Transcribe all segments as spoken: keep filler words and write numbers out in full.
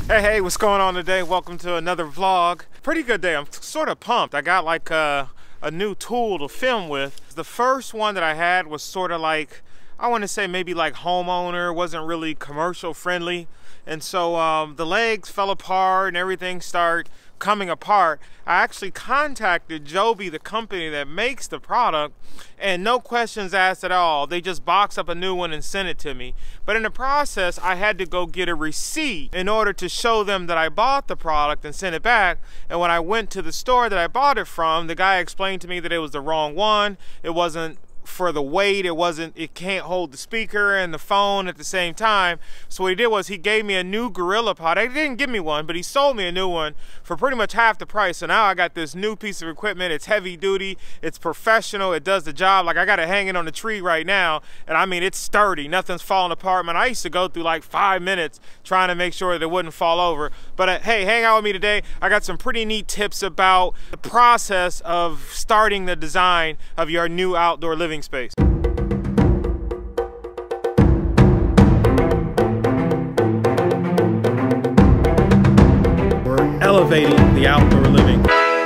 Hey, hey, what's going on today? Welcome to another vlog. Pretty good day. I'm sort of pumped. I got like a, a new tool to film with. The first one that I had was sort of like, I want to say maybe like homeowner, wasn't really commercial friendly. And so um, the legs fell apart and everything started coming apart. I actually contacted Joby, the company that makes the product, and no questions asked at all. They just box up a new one and send it to me. But in the process, I had to go get a receipt in order to show them that I bought the product and send it back. And when I went to the store that I bought it from, the guy explained to me that it was the wrong one. It wasn't for the weight, it wasn't, it can't hold the speaker and the phone at the same time. So what he did was he gave me a new Gorilla Pod. He didn't give me one, but he sold me a new one for pretty much half the price. So now I got this new piece of equipment. It's heavy duty, it's professional, it does the job. Like I got it hanging on the tree right now, and I mean it's sturdy, nothing's falling apart. Man, I used to go through like five minutes trying to make sure that it wouldn't fall over. But uh, hey, hang out with me today. I got some pretty neat tips about the process of starting the design of your new outdoor living space. We're elevating the outdoor living.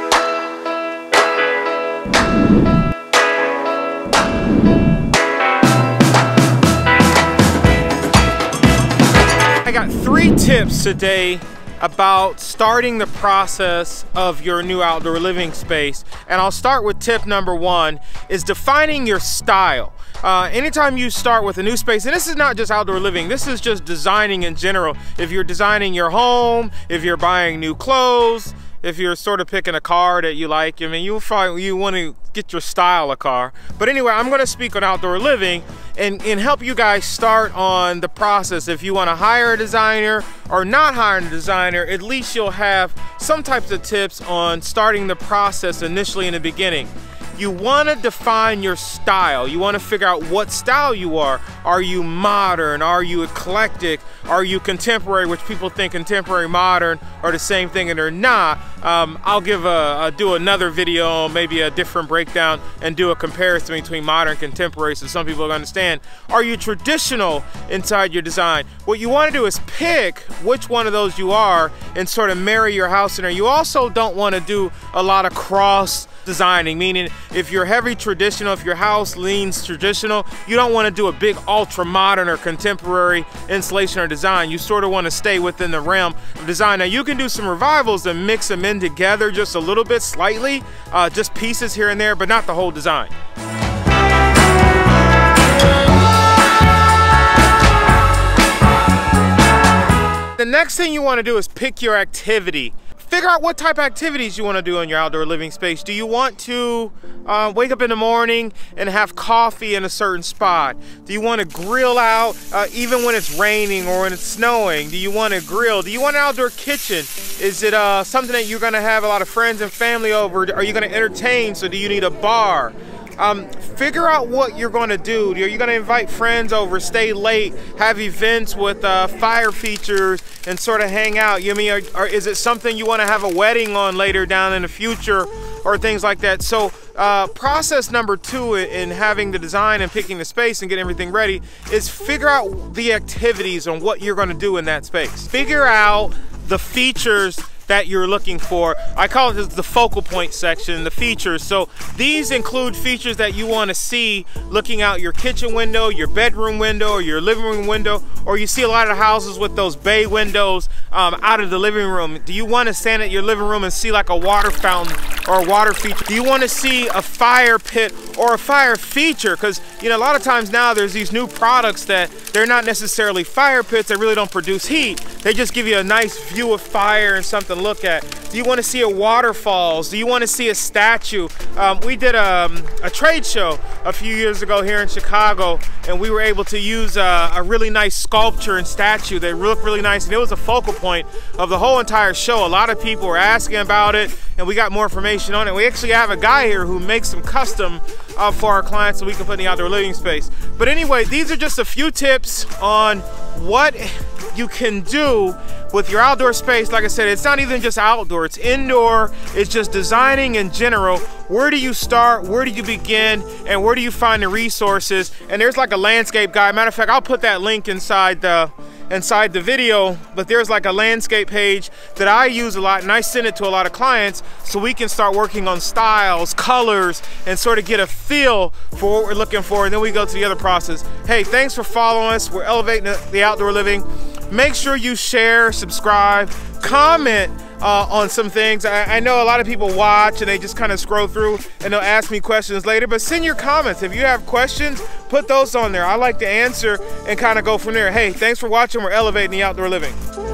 I got three tips today about starting the process of your new outdoor living space. And I'll start with tip number one, is defining your style. Uh, anytime you start with a new space, and this is not just outdoor living, this is just designing in general. If you're designing your home, if you're buying new clothes, if you're sort of picking a car that you like, I mean, you'll find you want to get your style a car. But anyway, I'm going to speak on outdoor living and, and help you guys start on the process. If you want to hire a designer or not hire a designer, at least you'll have some types of tips on starting the process initially in the beginning. You want to define your style. You want to figure out what style you are. Are you modern? Are you eclectic? Are you contemporary, which people think contemporary modern are the same thing and they're not. Um, I'll give a, a do another video, maybe a different breakdown, and do a comparison between modern and contemporary so some people understand. Are you traditional inside your design? What you want to do is pick which one of those you are and sort of marry your house in there. You also don't want to do a lot of cross designing, meaning if you're heavy traditional, if your house leans traditional, you don't want to do a big ultra modern or contemporary installation or design. You sort of want to stay within the realm of design. Now you can do some revivals and mix them in together just a little bit, slightly, uh, just pieces here and there, but not the whole design. The next thing you want to do is pick your activity. Figure out what type of activities you want to do in your outdoor living space. Do you want to uh, wake up in the morning and have coffee in a certain spot? Do you want to grill out uh, even when it's raining or when it's snowing? Do you want to grill? Do you want an outdoor kitchen? Is it uh, something that you're going to have a lot of friends and family over? Are you going to entertain? So do you need a bar? Um, figure out what you're going to do. Are you going to invite friends over, stay late, have events with uh, fire features and sort of hang out? You mean, or, or is it something you want to have a wedding on later down in the future or things like that? So uh, process number two in having the design and picking the space and getting everything ready is figure out the activities on what you're going to do in that space. Figure out the features that you're looking for. I call it the focal point section, the features. So these include features that you want to see looking out your kitchen window, your bedroom window, or your living room window, or you see a lot of houses with those bay windows um, out of the living room. Do you want to stand at your living room and see like a water fountain or a water feature? Do you want to see a fire pit or a fire feature? Because you know, a lot of times now there's these new products that they're not necessarily fire pits, they really don't produce heat. They just give you a nice view of fire and something to look at. Do you want to see a waterfalls? Do you want to see a statue? Um, we did a, a trade show a few years ago here in Chicago, and we were able to use a, a really nice sculpture and statue that looked really nice, and it was a focal point of the whole entire show. A lot of people were asking about it, and we got more information on it. We actually have a guy here who makes them custom uh, for our clients so we can put in the outdoor living space. But anyway, these are just a few tips on what you can do with your outdoor space. Like I said, it's not even just outdoor, it's indoor, it's just designing in general. Where do you start, where do you begin, and where do you find the resources? And there's like a landscape guide. Matter of fact, I'll put that link inside the inside the video, but there's like a landscape page that I use a lot, and I send it to a lot of clients so we can start working on styles, colors, and sort of get a feel for what we're looking for, and then we go to the other process. Hey, thanks for following us. We're elevating the outdoor living. Make sure you share, subscribe, comment uh, on some things. I, I know a lot of people watch and they just kind of scroll through and they'll ask me questions later, but send your comments. If you have questions, put those on there. I like to answer and kind of go from there. Hey, thanks for watching. We're elevating the outdoor living.